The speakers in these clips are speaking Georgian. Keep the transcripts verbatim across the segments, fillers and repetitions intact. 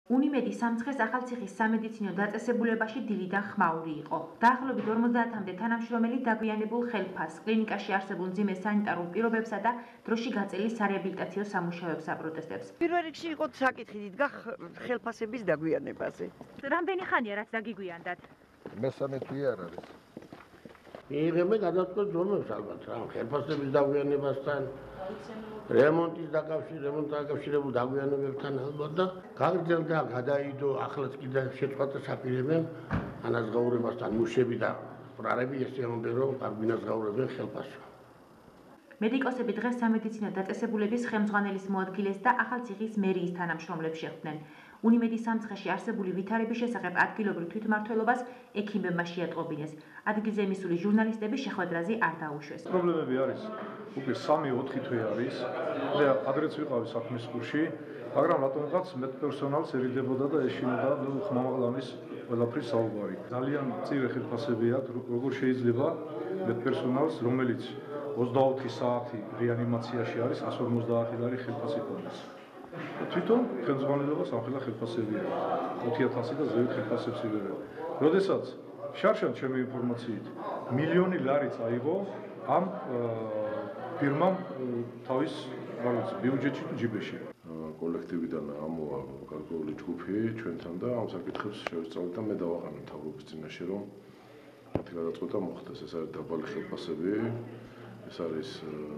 უნიმედის სამცხეს ახალციხის სამედიცინო დაწესებულებაში დილიდან ხმაური იყო. დაახლოებით ორმოცდაათამდე თანამშრომელი დაგვიანებულ ხელფასს, კლინიკაში არსებულ მძიმე სანიტარულ პირობებსა და დროში გაწელი სარეაბილიტაციო სამუშაოებს აპროტესტებს. პირველ რიგში იყო საკითხი იდგა ხელფასების დაგვიანებაზე. რამდენი ხანია რაც დაგიგვიანდათ? მესამე თვე არ არის. მიიღებენ გადაწყვეტ ზომებს ალბათ რა, ხელფასების დაგვიანებასთან, რემონტის დაკავშირებით, რემონტთან დაკავშირებულ დაგვიანებებთან ალბათ და გაგრძელდა, გადაიდო, ახლაც კიდევ შეწყვეტა საპირემე ანაზღაურებასთან მუშები და პრარები ესწრებოდნენ, რომ განაზღაურებენ ხელფასს. მედიკოსები დღეს სამედიცინო დაწესებულების ხელმძღვანელის მოადგილეს და ახალციხის მერიის თანამშრომლებს შეხვდნენ. უნიმედის სამცხეში არსებული ვითარების შესახებ ადგილობრივ თვითმმართველობას ექიმებმა შეატყობინეს. ადგილზე მისული ჟურნალისტები შეხვედრაზე არ დაუშვეს. პრობლემები არის უკვე სამი ოთხი თვე არის და ადრეც ვიყავი საქმის კურსში, მაგრამ რატომღაც მედპერსონალს ერიდებოდა და ეშინოდა ხმამაღლამის ყველაფრის საუბარი. ძალიან მწირე ხელფასები აქვს, როგორ შეიძლება მედპერსონალს, რომელიც ოცდაოთხი საათი რეანიმაციაში არის, εκατს ორმოცდაათი ლარი ხელფასი ქონდეს. თვითონ ხელმძღვანელობას ამხელა ხელფასები აქვს. ხუთი ათასი და ზევით ხელფასებს იღებენ. როდესაც შარშან ჩემი ინფორმაციით მილიონი ლარი წაიღო ამ ფირმამ თავის ბიუჯეტში თუ ჯიბეში. კოლექტივიდან ამოვა გარკვეული ჯგუფი ჩვენთან და ამ საკითხებს შევისწავლეთ და მე დავაყენე მთავრობის წინაშე, რომ მათი გადაწყვეტა მოხდეს. ეს არის დაბალი ხელფასები, ეს არის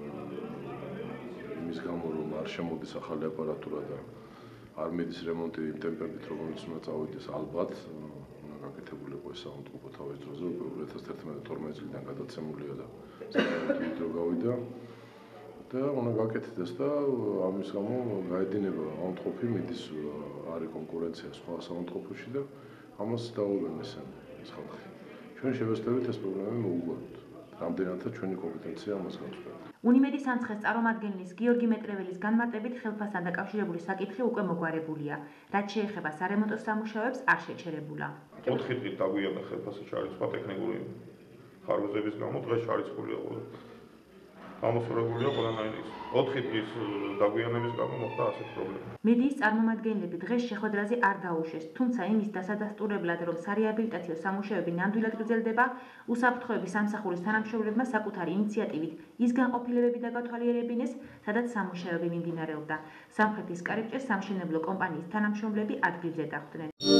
იმის გამო, რომ არ შემოდის ახალი აპარატურა და არ მიდის რემონტი იმ ტემპებით, რომელიც უნდა წავიდეს, ალბათ უნდა გაკეთებული იყო ეს საავადმყოფო თავის დროზე, უკვე ექვსი ათას თერთმეტ წლიდან გადაცემულია და საკუთრივ დრო გავიდა და უნდა გაკეთდეს და ამის გამო გაედინება ავადმყოფი, მიდის არის კონკურენცია სხვა საავადმყოფოში და ამას დაუვენ ესენი ეს ხალხი. ჩვენ შევეცდებით ეს პრობლემები მოუგვაროთ. რამდენადაც ჩვენი კომპეტენცია ამას გაწყვეტ. უნიმედის სამცხეს წარმომადგენლის გიორგი მეტრეველის განმარტებით ხელფასთან დაკავშირებული საკითხი უკვე მოგვარებულია. რაც შეეხება სარემონტო სამუშაოებს არ შეჩერებულა. ოთხი დღით დაგვიანდა ხელფასი ჩარიცხვა ტექნიკური ხარვეზების გამო, დღეს ჩარიცხულია ყველა. გამოსწორებულია ყველანაირი. ოთხი დღის დაგვიანების გამო მოხდა ასეთი პრობლემა. მედიის წარმომადგენლები დღეს შეხვედრაზე არ დაუშვეს, თუმცა იმის დასადასტურებლად, რომ სარეაბილიტაციო სამუშაოები ნამდვილად გრძელდება, უსაფრთხოების სამსახურის თანამშრომლებმა საკუთარი ინიციატივით ის განყოფილებები დაგათვალიერებინეს, სადაც სამუშაოები მიმდინარეობდა. სამხრეთის კარიბჭეს სამშენებლო კომპანიის თანამშრომლები ადგილზე დახვდნენ.